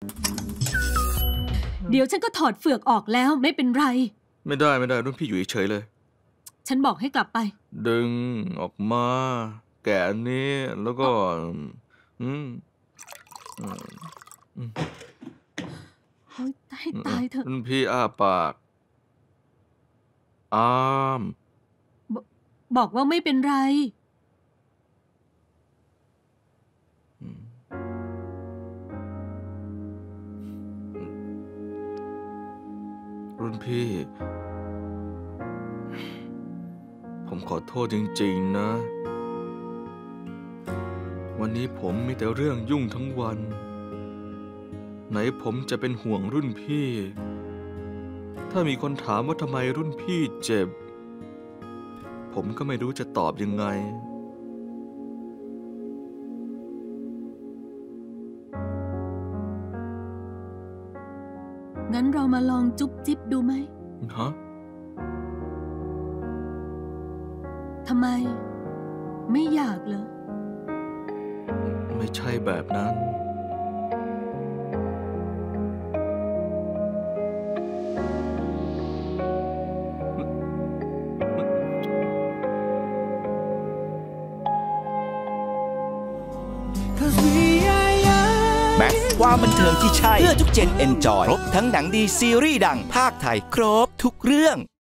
เดี๋ยวฉันก็ถอดเฟือกออกแล้วไม่เป็นไรไม่ได้รุ่นพี่อยู่เฉยๆเลยฉันบอกให้กลับไปดึงออกมาแกะอันนี้แล้วก็ให้ตายเถอะรุ่นพี่อ้าปากบอกว่าไม่เป็นไรรุ่นพี่ผมขอโทษจริงๆนะวันนี้ผมมีแต่เรื่องยุ่งทั้งวันไหนผมจะเป็นห่วงรุ่นพี่ถ้ามีคนถามว่าทำไมรุ่นพี่เจ็บผมก็ไม่รู้จะตอบยังไงงั้นเรามาลองจุ๊บจิ๊บดูไหมฮะทำไมไม่อยากเหรอไม่ใช่แบบนั้นแม็กซ์ความบันเทิงที่ใช่เพื่อทุกเจนเอนจอยครบทั้งหนังดีซีรีส์ดังภาคไทยครบทุกเรื่อง